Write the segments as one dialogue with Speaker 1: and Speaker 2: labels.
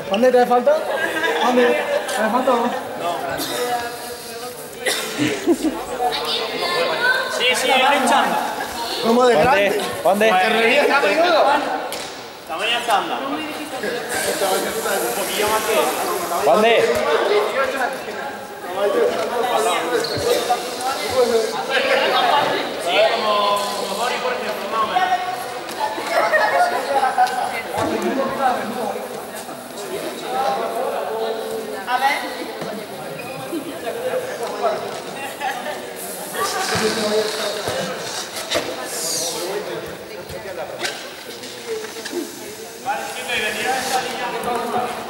Speaker 1: ¿Dónde te falta? ¿Dónde? ¿Te falta o no?
Speaker 2: Sí, sí, ir hinchando.
Speaker 1: ¿Cómo de grande?
Speaker 3: ¿Dónde?
Speaker 2: Tamaño estándar. Un poquillo más que
Speaker 3: ¿Dónde?
Speaker 2: sí, como Bori, por ejemplo, más o menos.
Speaker 4: A ver.
Speaker 2: Vale, chicos, y venir a esta línea por favor.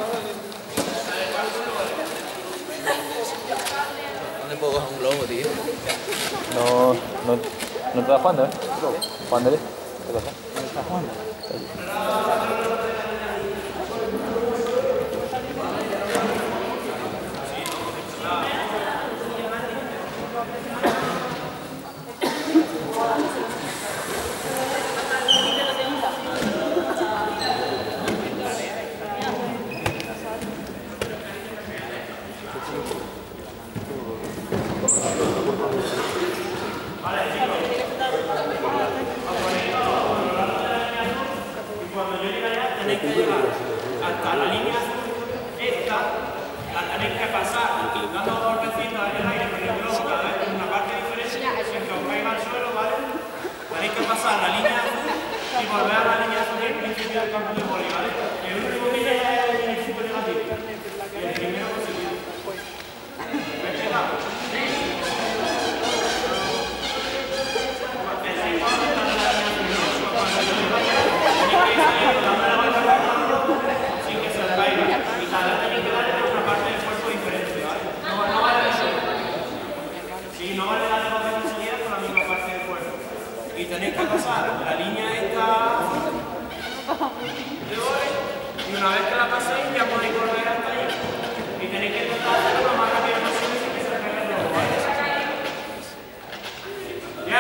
Speaker 5: ¿Dónde puedo coger un globo, tío?
Speaker 3: No te estás jugando, ¿eh? Jugándole. ¿Qué pasa?
Speaker 1: ¿Dónde estás jugando?
Speaker 2: Cuando yo llegue allá tenéis que llegar hasta la línea azul, esta, la tenéis que pasar dando golpecitos en el aire con el globo cada vez en una parte diferente, sin que os caiga al suelo, ¿vale? Tenéis que pasar la línea azul y volver a la línea azul del principio del campo de vóley, ¿vale? El último que llega es el principio negativo y el primero positivo. ¿Me he explicado? Sin que se os caiga. Y cada vez tenéis que darle a una parte del cuerpo diferente, ¿vale? No vale eso. Sí, no vale darle dos veces seguidas con la misma parte del cuerpo. Y tenéis que pasar la línea esta de vóley y una vez que la paséis ya podéis volver hasta ahí. Y tenéis que intentar hacerlo lo más rápido posible sin que se os caiga el globo, ¿vale? ¡Ya!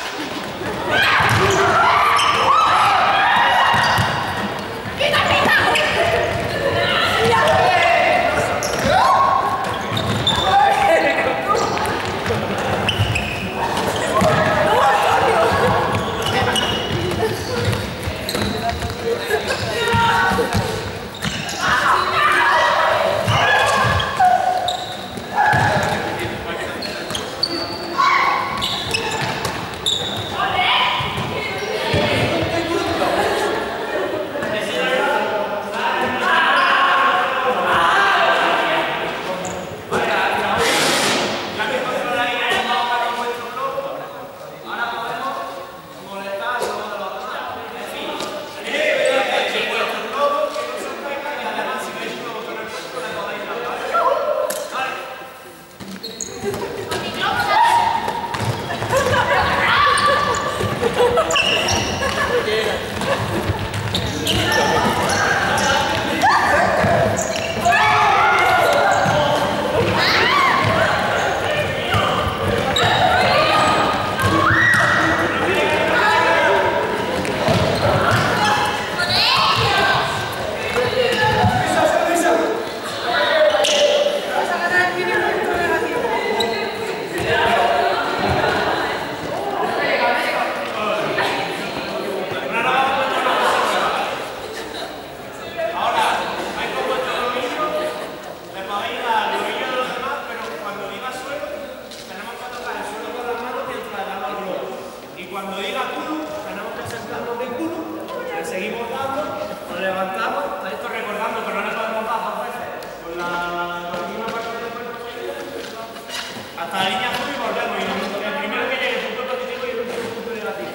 Speaker 2: Hasta la línea azul y volvemos. Y el primero que llegue es un punto positivo y el último punto negativo.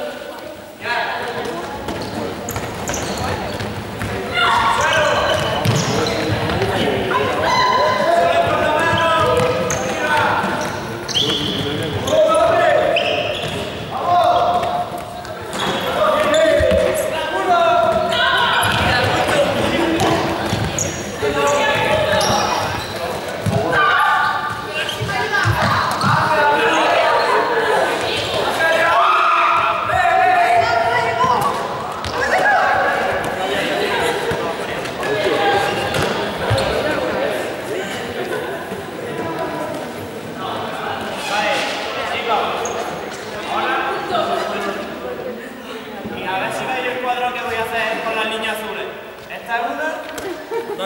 Speaker 2: ¡Ya! ¡Vamos!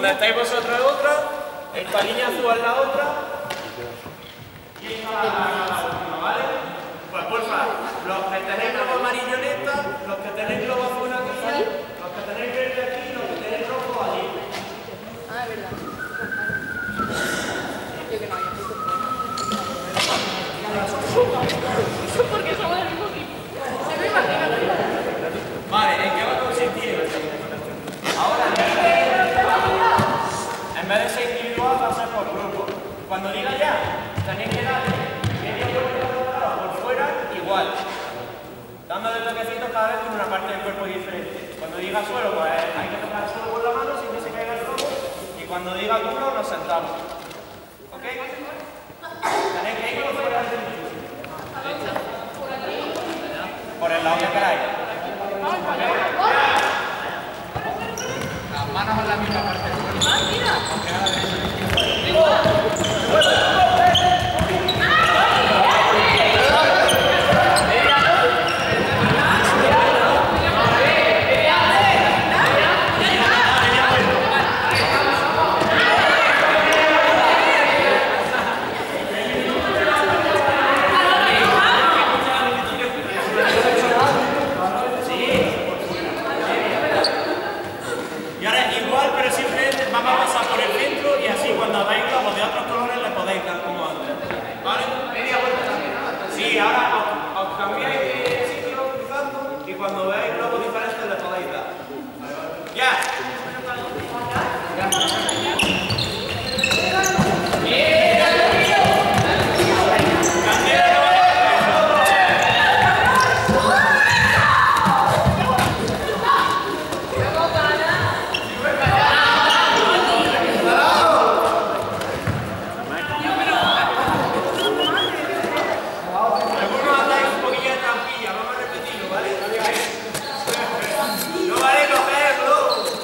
Speaker 2: Donde estáis vosotros es otra, esta línea azul es la otra y esta la última, ¿vale? Pues porfa, los que tenéis globo amarillo en esta, los que tenéis globo azul aquí, los que tenéis verde aquí, los que tenéis rojo allí.
Speaker 4: Ah, es verdad. Yo que no había puesto porque somos del mismo equipo. Se me imagina.
Speaker 2: Vale, ¿en qué va a consistir? Ahora, en vez de ser individual, va a ser por grupo. Cuando diga ya, tenéis que darle media vuelta por fuera igual, dándole toquecitos cada vez con una parte del cuerpo diferente. Cuando diga suelo, pues hay que tocar el suelo con la mano sin que se caiga el robo. Y cuando diga duro, nos sentamos. ¿Ok? Tenéis que ir por fuera del centro. Por el lado que queráis.
Speaker 5: Las manos en la misma parte del cuerpo. Aunque a la
Speaker 2: Y ahora igual, pero simplemente vamos a pasar por el centro y así cuando veis globos de otros colores le podéis dar como antes. ¿Vale? Media vuelta también. Sí, ahora os cambiáis de sitio cruzando y cuando veáis globos diferentes le podéis dar. ¡Ya! Algunos andáis un poquillo de trampilla, vamos a repetirlo, ¿vale? No vale cogerlo.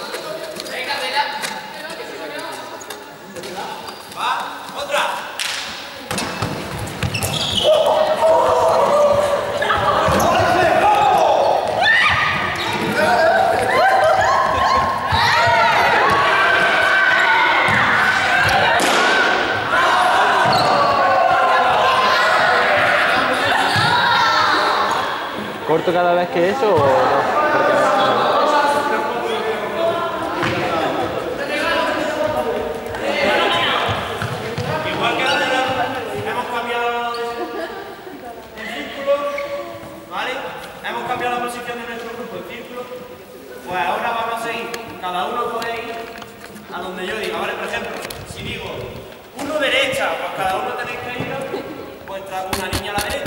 Speaker 2: Va, otra.
Speaker 3: ¿Corto cada vez que eso o no?
Speaker 2: Igual que ahora hemos cambiado el círculo, ¿vale? Hemos cambiado la posición de nuestro grupo, el círculo. Pues ahora vamos a seguir. Cada uno puede ir a donde yo diga. Vale, por ejemplo, si digo uno derecha, pues cada uno tenéis que ir una niña a la derecha.